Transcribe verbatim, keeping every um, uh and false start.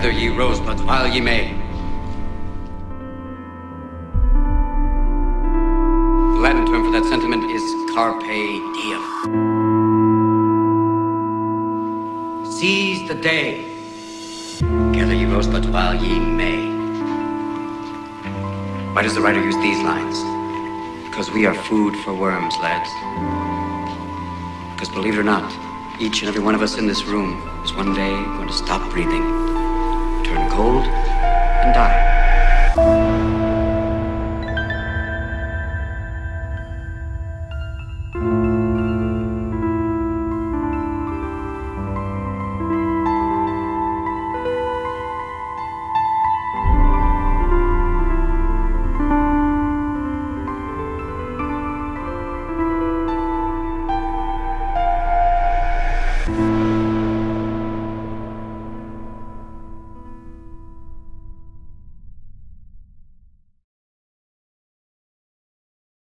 Gather ye rosebuds while ye may. The Latin term for that sentiment is carpe diem. Seize the day. Gather ye rosebuds while ye may. Why does the writer use these lines? Because we are food for worms, lads. Because believe it or not, each and every one of us in this room is one day going to stop breathing, turn cold, and die.